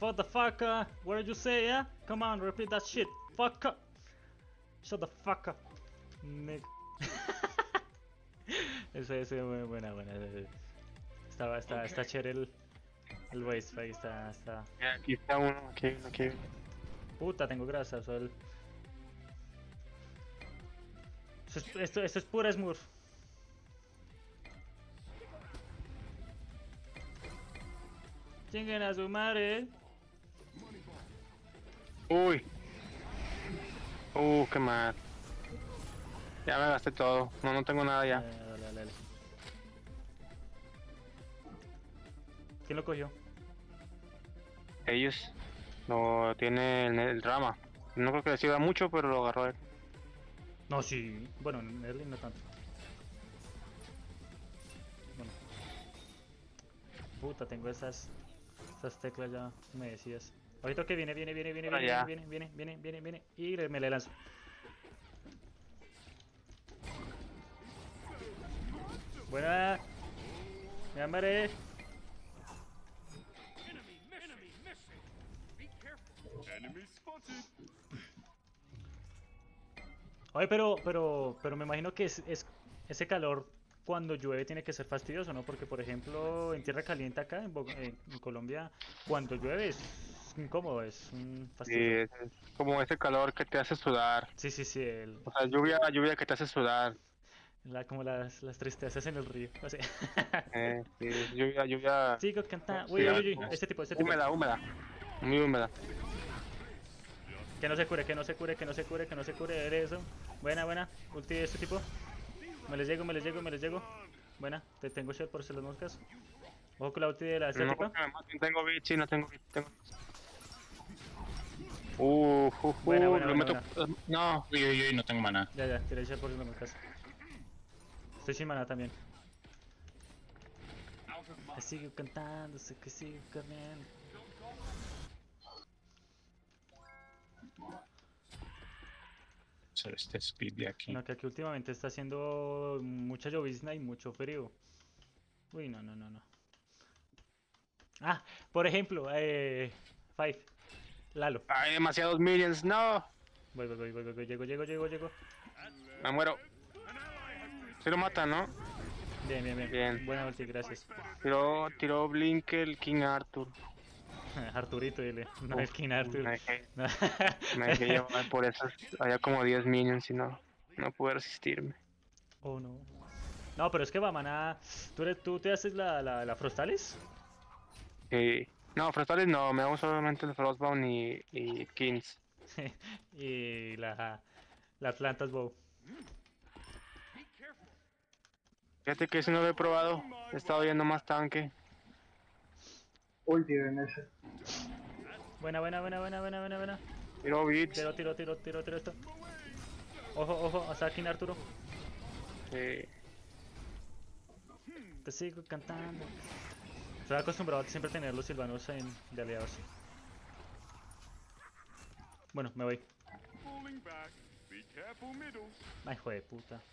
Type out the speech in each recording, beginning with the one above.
Fuck the fucker. What did you say, yeah? Come on, repeat that shit. Fuck up. Shut the fuck up. Nigga. Ese, buena. Está chévere el voice fake, está. Aquí está uno, aquí. Puta, tengo grasa, sol. Esto es pura Smurf. Chinguen a su madre. Uy. Qué mal. Ya me gasté todo. No tengo nada ya. Dale. ¿Quién lo cogió? Ellos. Lo tiene el Rama. No creo que le sirva mucho, pero lo agarró él. No, sí. Bueno, en Erling no tanto. Bueno. Puta, tengo esas teclas ya, me decías. Ahorita que viene. Y me le lanzo. Buena. Me amaré. Oye, pero me imagino que es ese calor cuando llueve tiene que ser fastidioso, ¿no? Porque, por ejemplo, en tierra caliente acá, en Colombia, cuando llueve es incómodo, es Sí, fastidioso. es como ese calor que te hace sudar. Sí, O sea, lluvia que te hace sudar. como las tristezas en el río, o sea. Sí, lluvia Sigo cantando. sí, Uy, este tipo. húmeda, muy húmeda. Que no se cure, eres eso. Buena. Ulti de este tipo. Me les llego. Buena, te tengo shot por si las moscas. Ojo con la ulti de la esta No, tipa. porque me maten, tengo bit, sí, no tengo bit, Buena. lo meto. No, Uy, no tengo mana. Ya, tiré shot por si las moscas. Estoy sin mana también. Que sigo cantando, sé que sigo corriendo. Hacer este speed de aquí. Bueno, que aquí últimamente está haciendo mucha llovizna y mucho frío. Uy, no. Ah, por ejemplo, Five, Lalo. hay demasiados minions, no. Voy, llego. Me muero. Se lo mata, ¿no? Bien. Buena ulti, gracias. Tiró Blink el King Arthur. Arturito, dile. No es King Arthur. Me dejé llevar por eso. Había como 10 minions y no pude resistirme. Oh, no. No, pero es que va, maná. ¿Tú te haces la Frostalis? No, Frostales no, me hago solamente el Frostbound y Kings. Y la Atlantas Bow. Fíjate que ese no lo he probado. He estado viendo más tanque. Ulti en ese. Buena. Tiro bits. Tiro esto. Ojo, hasta aquí Arturo. Te sigo cantando. Estoy acostumbrado a siempre tener los silvanos de aliados. Bueno, me voy. Ay, hijo de puta.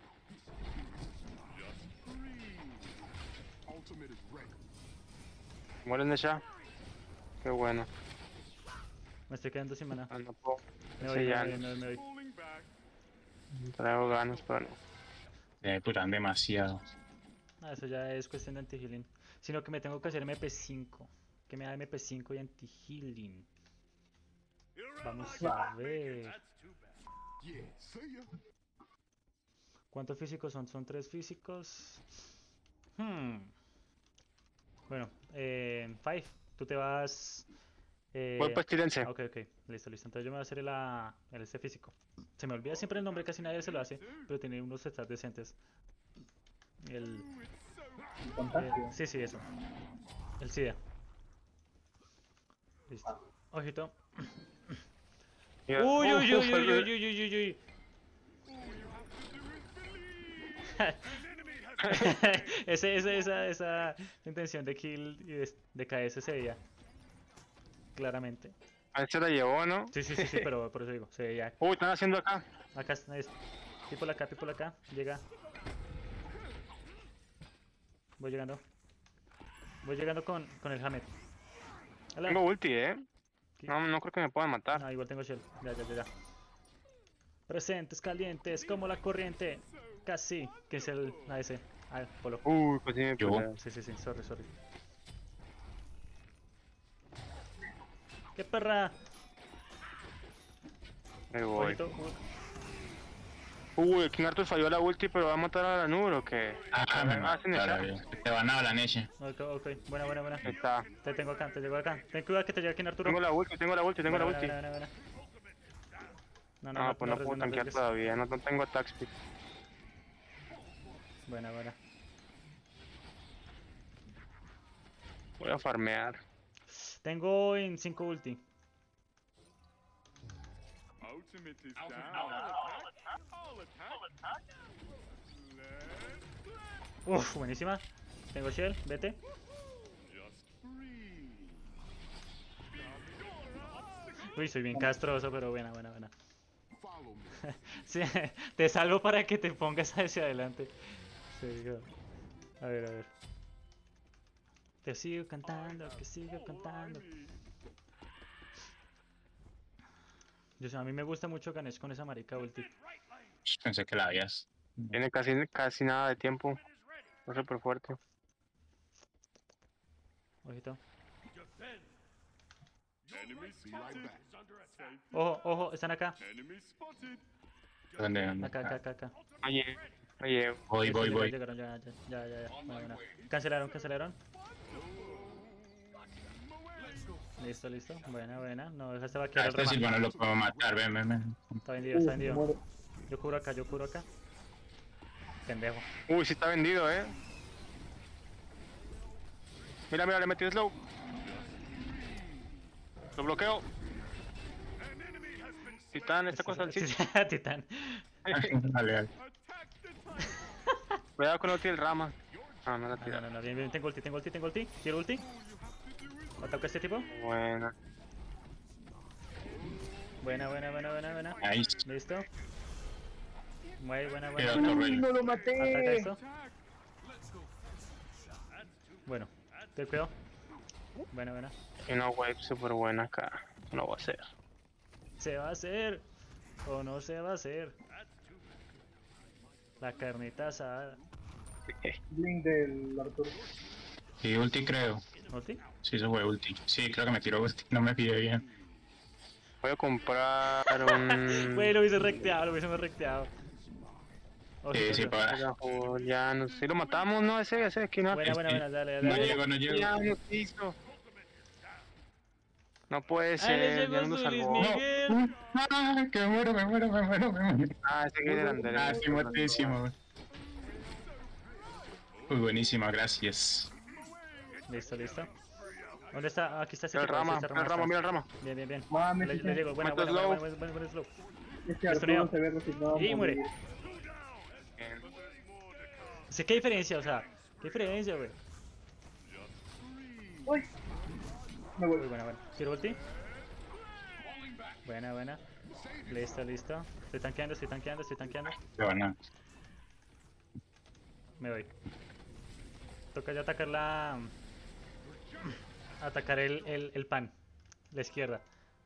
¿Mueren de ya? Qué bueno. Me estoy quedando sin mana. No puedo. Me voy. Traigo ganas, pero no. Me putan demasiado. Eso ya es cuestión de anti-healing. Sino que me tengo que hacer MP5. Que me da MP5 y anti-healing. Vamos a ver. ¿Cuántos físicos son? Son 3 físicos. Bueno, Five, tú te vas. Voy pestilencia. Ok, listo. Entonces yo me voy a hacer el este físico. Se me olvida siempre el nombre, casi nadie se lo hace, pero tiene unos stats decentes. Contagio. Sí, eso. El SIDA. Listo. Ojito. Uy. Esa intención de kill y de KS se veía claramente. A se la llevó, ¿no? Sí, pero por eso digo, se veía. Están haciendo acá. Acá es. Tipo la acá. Llega. Voy llegando con el Hamed. Hola. Tengo ulti, ¿Qué? No creo que me puedan matar. No, igual tengo shell. Ya. Presentes calientes como la corriente. Casi. Que es el AS. Ah, polo. Uy, pues sí me Yo. peleé. Sí. Sorry. ¡Qué perra! Ahí voy. Ojito. Uy, el King Arthur falló la ulti, pero va a matar a la Nubro, ¿o qué? Ah, me Ah, sin mataron. echar. Te van a la leche. Ok. Buena. Ahí está. Te tengo acá. Ten cuidado que te llegue aquí en Arturo. Tengo la ulti. Buena. No, pues no puedo tanquear arriesgues. todavía, no tengo attack speed. Buena. Voy a farmear. Tengo en 5 ulti. Ultimate is down. All attack. Uf, buenísima. Tengo shell, vete. Just breathe. Uy, soy bien castroso, pero buena. Follow me. Sí, te salvo para que te pongas hacia adelante. Sí, yo. A ver. Que sigo cantando. A mí me gusta mucho Ganesh con esa marica ulti. Pensé que la habías. Tiene casi nada de tiempo. No súper fuerte. Ojito. Enemy spotted. Ojo, están acá. Enemy spotted. ¿Dónde? Acá. Oye, Voy. Llegaron, ya. Bueno. Cancelaron. Listo. Buena. No dejaste vaquear Ah, el este remate. Silvano lo puedo matar, ven. Está vendido. Muero. Yo cubro acá. Pendejo. Uy, sí está vendido, Mira, le metí slow. Lo bloqueo. Titán, esta cosa del Sí, sitio. Titán. Dale. Cuidado con el ulti del rama. No la tira. No, bien, tengo ulti. ¿Quiero ulti? ¿Ataco a este tipo? Buena. Buena. Nice. Listo. Muy buena. Queda otro rey. ¡No lo Ataca maté! esto. Bueno, te cuidado. Buena. Y una wave súper buena acá. No va a ser. ¿Se va a hacer o no se va a hacer? La carnita asada. Blink del Arturo. Sí, ulti creo. ¿Ulti? Sí, eso fue ulti. Sí, creo que me tiró ulti. No me pide bien. Voy a comprar un... Güey, lo hubiese recteado. Sí, para. Ya no sé. Si lo matamos, ¿no? Ese aquí no. Buena, dale. No llego. Ya no quiso. No puede ¡Ahí ser. le Ya llegó no nos su Luis salvó. Miguel! Ah, que me muero. Ah, ese que es el Andrés. Ah, sí, muertísimo. Muy buenísima, gracias. Listo. ¿Dónde está? Aquí está ese Mira el tipo, rama, ese mira el rama. Bien. Mami, Le llego, buena, Meto slow. buen slow. Este Estuneo. Arturo se ve resignado. Y a muere. morir. Bien. Sé qué diferencia, qué diferencia, güey. ¡Uy! Me voy. Muy buena. ¿Quiero ulti? Buena. Listo. Estoy tanqueando. Qué buena. Me voy. Toca ya atacar atacar el pan. La izquierda.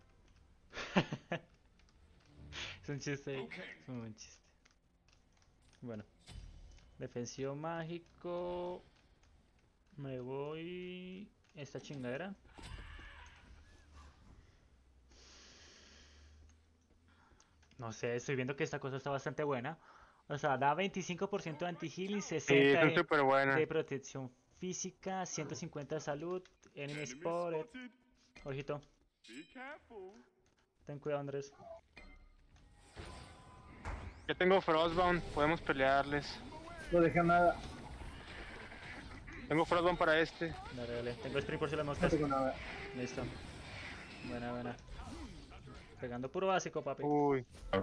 Es un chiste. Es un buen chiste. Bueno. Defensivo mágico. Me voy. Esta chingadera. No sé, estoy viendo que esta cosa está bastante buena. O sea, da 25% de anti-healing, Sí, 60 son súper buenas. de protección física, 150 de salud, enemy spotted. Ojito, Be careful. ten cuidado, Andrés. Yo tengo Frostbound, podemos pelearles. No dejé nada. Tengo Frostbound para este. Dale. Tengo sprint por si las No moscas. tengo nada. Listo. Buena. Pegando puro básico, papi. Uy,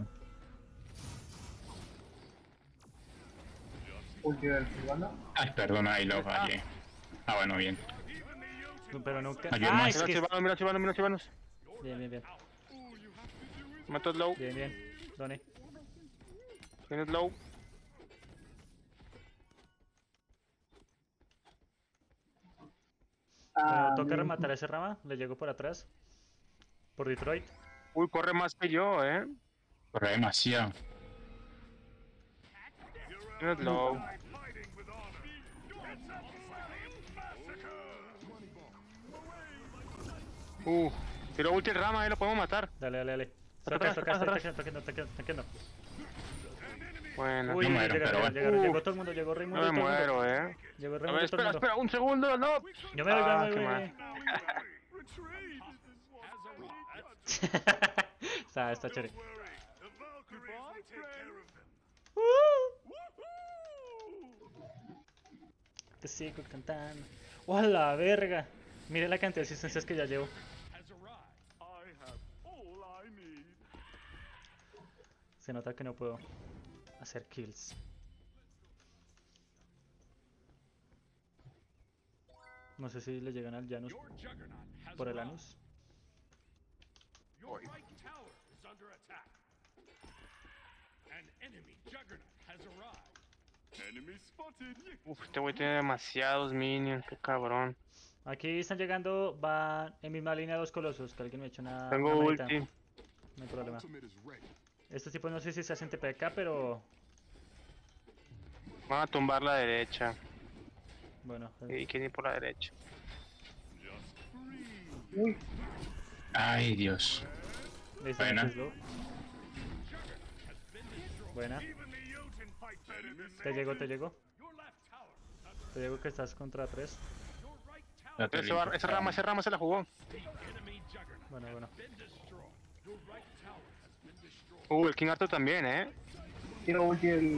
Ulti del Silvano. Ay, perdona, ahí lo fallé. Ah, bueno, bien. Pero nunca. Ayer Ah, más. es que. mira chivanos. Bien. Mato slow, Done. tiene slow. Bueno, toca bien. rematar ese rama. Le llego por atrás. Por Detroit. Uy, corre más que yo, Corre demasiado. Tienes low. Tiro ulti el rama, ahí lo podemos matar. Dale, dale, dale. Atrás, Toca, atrás, tanqueando. Bueno, Uy, No muero, pero bueno. llegó todo el mundo, llegó Raimundo no y me todo el mundo. muero, Llegó A Raimundo ver, y todo el espera, mundo. espera, un segundo, no. Yo me voy, Ah, me qué voy, mal. me voy. Está chévere. Te sigo cantando. ¡Oh, la verga! Mire la cantidad de asistencias que ya llevo. I have all I need. Se nota que no puedo hacer kills. No sé si le llegan al Janus Your juggernaut has por el arrived. anus. Your right tower is under attack. An enemy juggernaut has arrived. Enemy spotted. Este güey tiene demasiados minions, qué cabrón. Aquí están llegando, van en misma línea los colosos. Que alguien me eche una Tengo manita. ulti. No hay problema. Ultimate is ready. Estos tipos no sé si se hacen TPK, pero Van a tumbar la derecha. bueno. Y quieren ir por la derecha. Uy, Ay, Dios. Listo, Buena. me slow. Buena. Te llegó. Te llegó que estás contra 3. No te limpio. Esa rama se la jugó. Bueno. El King Arthur también, tiro ulti el.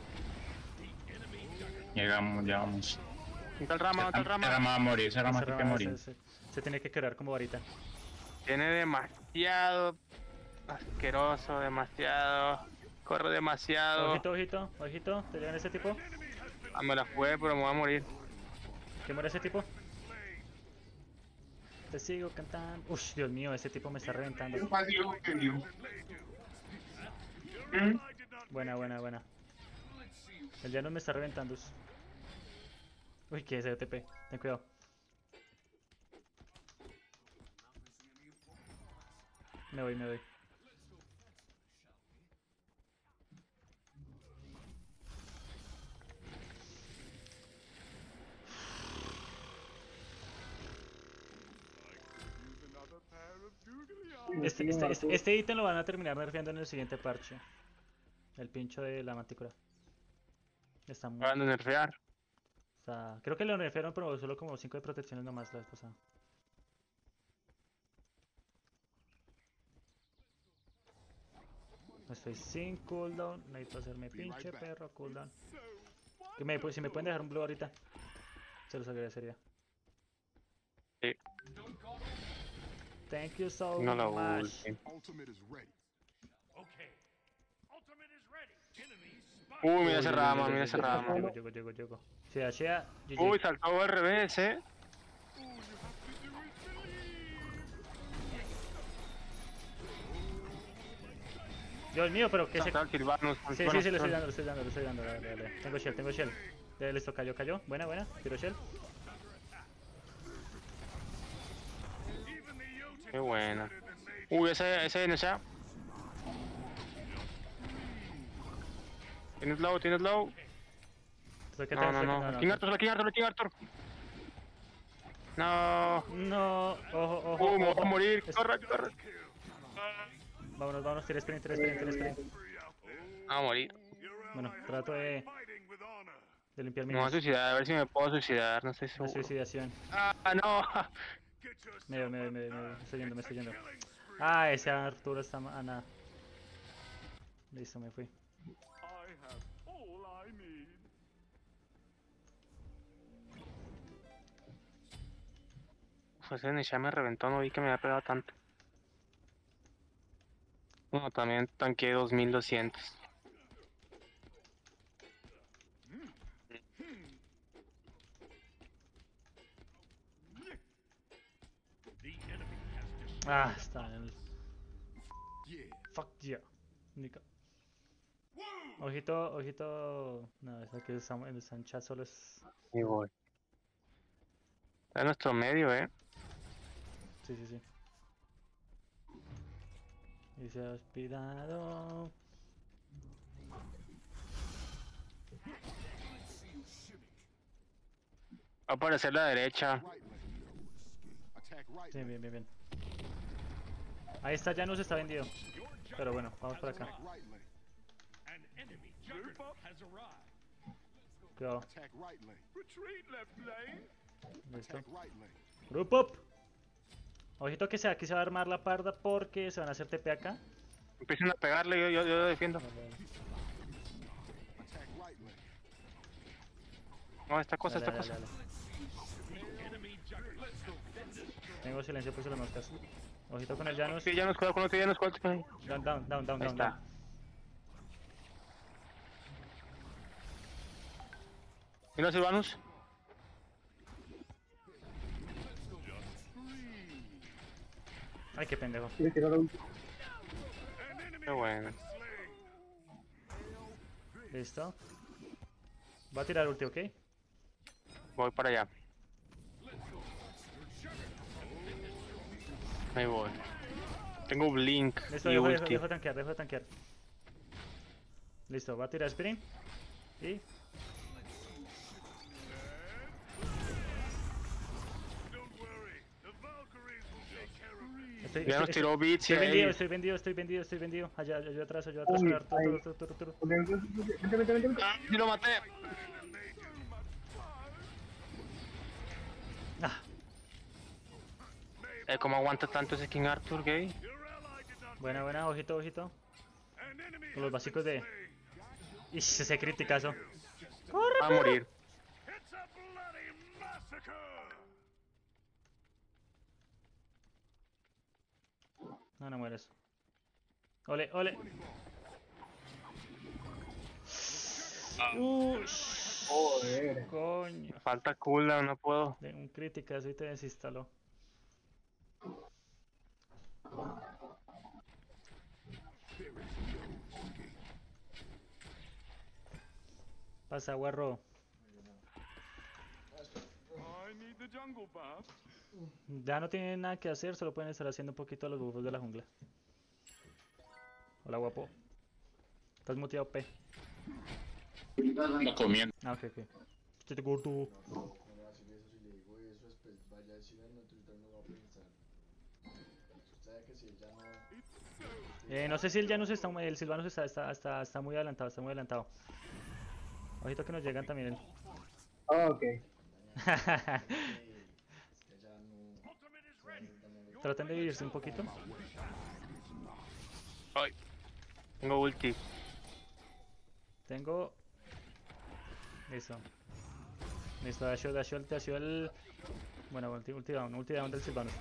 Llegamos. Está el rama, está el Esa rama. rama va a morir, esa rama Ese tiene que rama morir. se tiene que quedar como varita. Tiene demasiado asqueroso, demasiado. Corre demasiado. Ojito. ¿Te llegan ese tipo? Ah, me la jugué, pero me voy a morir. ¿Qué muere ese tipo? Te sigo cantando. Uff, Dios mío, ese tipo me está reventando. Buena. El Janus me está reventando. Uy, que es OTP. Ten cuidado. Me voy. Use another pair of googly eyes. Este ítem lo van a terminar nerfeando en el siguiente parche. El pincho de la mantícora. Está muy... Van a nerfear. Creo que lo nerfearon, pero solo como 5 de protecciones nomás la vez pasada. Estoy sin cooldown. Necesito hacerme pinche perro cooldown. Si me pueden dejar un blue ahorita, se los agradecería. Sí. Thank you so No la much. ulti. Ultimate is ready. Okay. Ultimate is ready. Enemy spotted. Mira ese rama, mira ese rama. Llego. Si dashea, GG. Uy, saltó al revés, Dios mío, pero que se... Saltó al Sylvanus. Sí, le estoy dando. Dale. Tengo shell. Listo, cayó. Buena. Tiro shell. Qué buena. Uy, ese NSA. Tienes low. No. El King Arthur. No. No, ojo. Me voy a morir. Corre. Vámonos, tira sprint. Vamos a morir. Bueno, trato de limpiar Me voy a mis... suicidar, a ver si me puedo suicidar, no estoy La seguro. suicidación. Ah, no. Me estoy yendo. Ah, ese Arturo está a nada. Listo, me fui. I have all I need. Pues ese NSA me reventó, no vi que me había pegado tanto. Bueno, también tanqueé 2200. Ah, está en el... Yeah. Fuck yeah. Nica. Ojito. No, es que está en chat solo es... Y voy. Está en nuestro medio, Sí, sí, sí. Y se ha aspirado. Va a aparecer la derecha. Right lane. Attack right Sí, lane. bien, bien, bien. Ahí está, ya nos está vendido. Pero bueno, vamos por acá. Attack right lane. An enemy juggernaut has arrived. Cuidado. Attack right lane. Retreat left lane. Listo. Attack right lane. Group up. Ojito que aquí se va a armar la parda porque se van a hacer TP acá. Empiecen a pegarle, yo defiendo. Attack right lane. No, esta cosa, Dale, esta dale, cosa. dale. Enemy juggernaut. Tengo silencio, puse las moscas. Ojito con el Janus. Sí, ya nos cuidado con otro, ya nos cuidado. Down, down, down, down, Ahí down, está. down. ¿Y los Silvanus? Ay, qué pendejo. Quiere tirar la ulti. Qué bueno. Listo. Va a tirar ulti, ¿ok? Voy para allá. Ahí voy. Tengo Blink Listo, y dejo ulti. de tanquear, dejo de tanquear. Listo, va a tirar sprint. Y... Don't worry. The Valkyries will take care of it. Estoy, Ya nos tiró Beats y estoy vendido, ahí. estoy vendido, estoy vendido, estoy vendido. Allá, allá atrás, Uy, Arturo, ahí. Arturo, Arturo. Vente. ¡Ah! ¡Sí lo maté! Ah, ¿Cómo aguanta tanto ese King Arthur, gay? Your ally did not. buena, buena, ojito, ojito. An enemy Con los has básicos been de... slain. Ish, ese criticazo. Va a morir. It's a bloody massacre. No, no mueres. Ole, ole. Joder. Coño. Falta cooldown, no puedo. De un criticazo y te desinstaló. Pasa, guarro. I need the jungle bath. Ya no tienen nada que hacer, solo pueden estar haciendo un poquito a los bufos de la jungla. Hola, guapo. Estás muteado, P. No comiendo. Ah, ok, ok. Estoy de gordo. No me va a decir eso si le digo eso, después vaya a decirle no, entonces no va a pensar. Usted sabe que si ella no... No sé si el Janus está, el Silvanus está muy adelantado, está muy adelantado. Ojito que nos llegan también. Ok. ella no... Ultimate is ready. Traten de vivirse un poquito. Ay. Tengo ulti. Tengo... Listo. Listo, dasho el... Bueno, ulti down del Silvanus.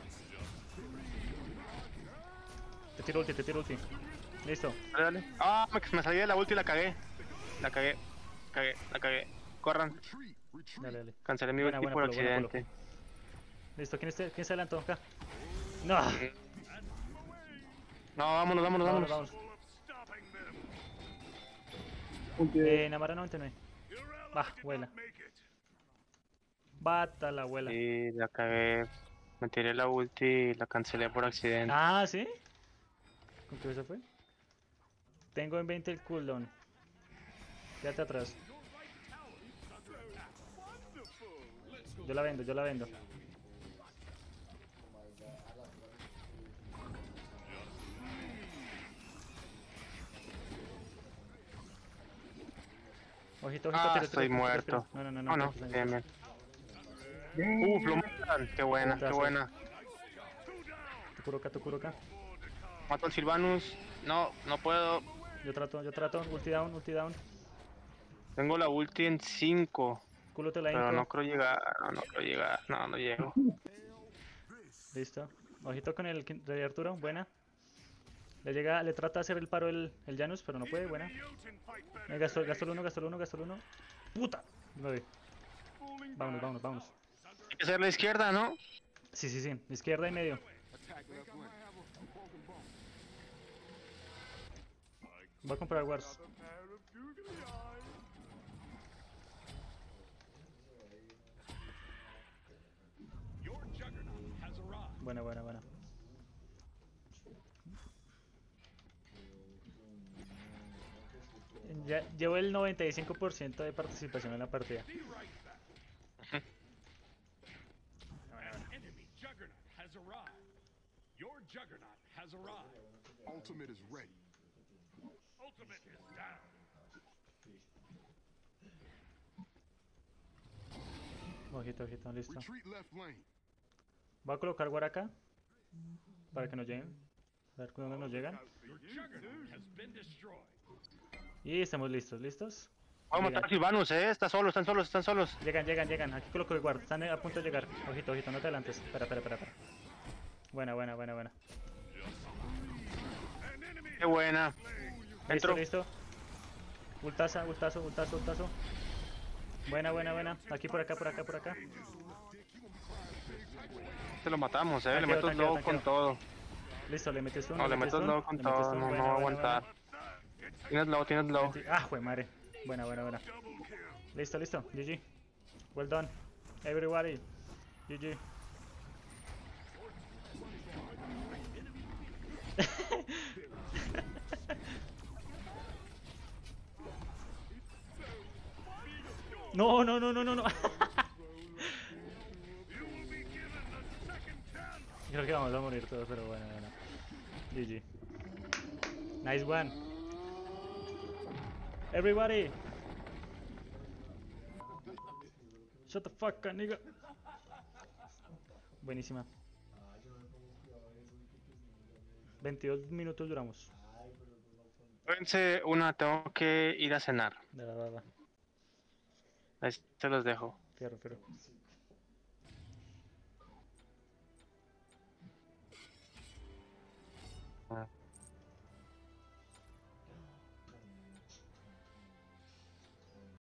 Te tiro ulti. Listo. Dale, dale. Ah, me salí de la ulti y la cagué. La cagué. Corran. Dale, dale. Cancelé mi Buena, ulti buena, por Polo, buena, Polo. accidente. Listo, ¿quién se adelantó acá? No. No, vámonos. Vamos. Full of stopping them. Ulti de... Namara 99. Your ally Bah, did vuela. not make it. Bata la abuela. Sí, la cagué. Me tiré la ulti y la cancelé por accidente. Ah, ¿sí? ¿Con qué se fue? Tengo en 20 el cooldown. Quédate atrás. Yo la vendo. Ojito, Ah, tiro, estoy tiro. muerto. No, Oh, no, tranquilo. bien. Lo matan. Qué buena. Tu curo acá. Mato al Silvanus. No No puedo. Yo trato. Ulti down. Tengo la ulti en 5. Culo te la Pero inco. no creo llegar. No llego. Listo. Ojito con el Rey Arturo, buena. Le trata de hacer el paro el Janus, pero no puede, buena. Gastó el uno. ¡Puta! Me voy. Vámonos. Hay que hacer la izquierda, ¿no? Sí. Izquierda y medio. Attack left lane. Voy a comprar Wars. A pair of googly eyes. Buena, buena, buena. Ya llevo el 95% de participación en la partida. Enemy Juggernaut has arrived. Your Juggernaut has arrived. Ultimate is ready. Ultimate is down. Ojito, ojito, listo. Retreat left lane. Voy a colocar guard acá para que nos lleguen. A ver cuándo nos llegan. Your Juggernaut has been destroyed. Y estamos listos, ¿listos? Vamos a matar a Silvanus, están solos, están solos, están solos. Llegan, llegan, llegan. Aquí coloco el guard. Están a punto de llegar. Ojito, ojito, no te adelantes. Espera, espera, espera, espera. Buena, buena, buena, buena. Qué buena. Listo, Entro. listo. Ultaza, ultazo, ultazo, ultazo. Buena, buena, buena. Aquí, por acá, por acá, por acá. Te lo matamos, le Tanqueo, meto tanqueo, low tanqueo. con todo. Listo, le metes uno. No, le metes meto uno, low con le metes todo, uno. no, Buena, no va a buena, buena. aguantar. Tienes low, Ah, jue madre. Buena, buena, buena. Listo, listo. GG. Well done. Everybody. GG. No, no, no, no, no, no. Creo que vamos a morir todos, pero bueno, bueno. GG. Nice one. Everybody. Shut the fuck up, nigga. Buenísima. 22 minutos duramos. Espérense una, tengo que ir a cenar. Va. Ahí se los dejo. Fierro, fierro. Ah.